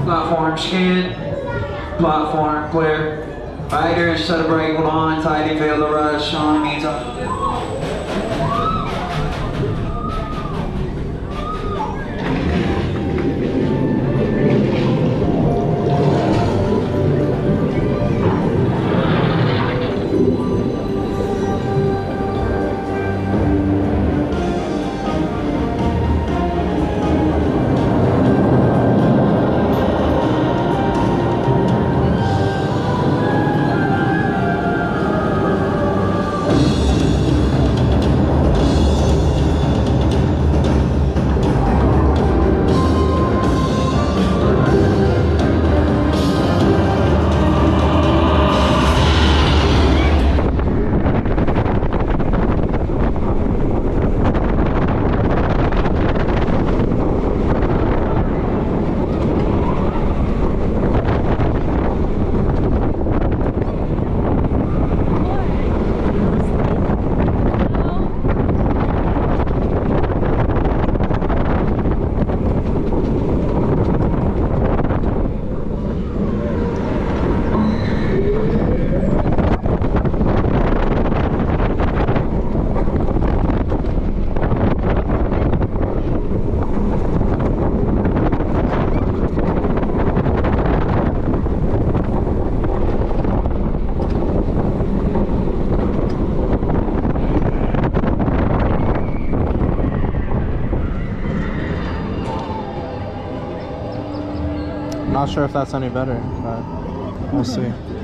Platform scan. Platform clear. Riders, set a brake, hold on, tighty, fail the rush, on means up. Not sure if that's any better, but we'll see.